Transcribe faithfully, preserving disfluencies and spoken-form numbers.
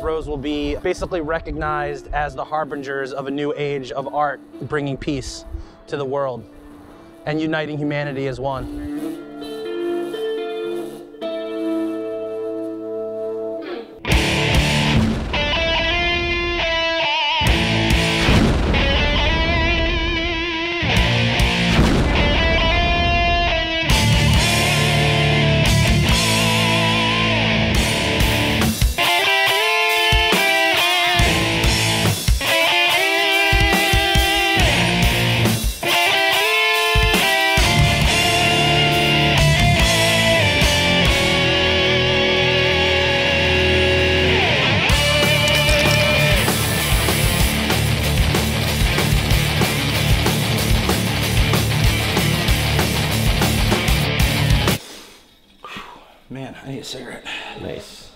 Afros will be basically recognized as the harbingers of a new age of art, bringing peace to the world and uniting humanity as one. Man, I need a cigarette. Nice.